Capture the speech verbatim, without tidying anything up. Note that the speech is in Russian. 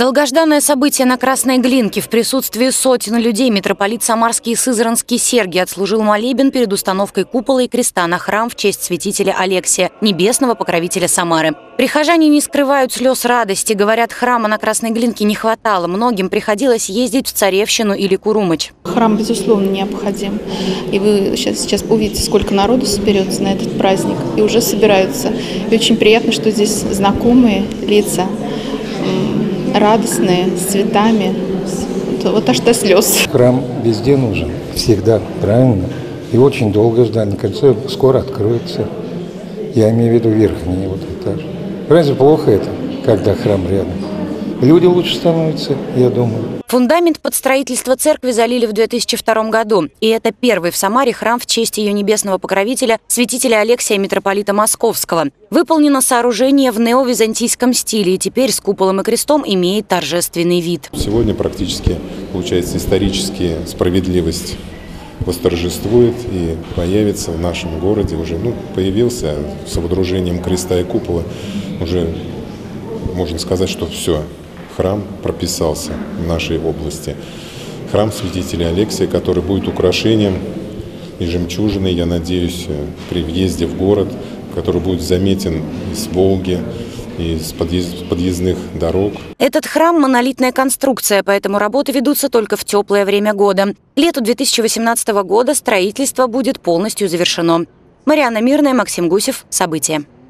Долгожданное событие на Красной Глинке. В присутствии сотен людей митрополит Самарский и Сызранский Сергий отслужил молебен перед установкой купола и креста на храм в честь святителя Алексия, небесного покровителя Самары. Прихожане не скрывают слез радости. Говорят, храма на Красной Глинке не хватало. Многим приходилось ездить в Царевщину или Курумыч. Храм, безусловно, необходим. И вы сейчас, сейчас увидите, сколько народу соберется на этот праздник. И уже собираются. И очень приятно, что здесь знакомые лица, радостные, с цветами, вот аж до слез. Храм везде нужен, всегда, правильно? И очень долго ждали, наконец, скоро откроется. Я имею в виду верхний вот этаж. Разве плохо это, когда храм рядом? Люди лучше становятся, я думаю. Фундамент под строительство церкви залили в две тысячи втором году. И это первый в Самаре храм в честь ее небесного покровителя, святителя Алексия, митрополита Московского. Выполнено сооружение в неовизантийском стиле и теперь с куполом и крестом имеет торжественный вид. Сегодня практически, получается, исторически справедливость восторжествует и появится в нашем городе. Уже ну, появился с водружением креста и купола. Уже можно сказать, что все. Храм прописался в нашей области. Храм святителя Алексия, который будет украшением и жемчужиной, я надеюсь, при въезде в город, который будет заметен из Волги, и с подъездных дорог. Этот храм – монолитная конструкция, поэтому работы ведутся только в теплое время года. К лету две тысячи восемнадцатого года строительство будет полностью завершено. Марианна Мирная, Максим Гусев. События.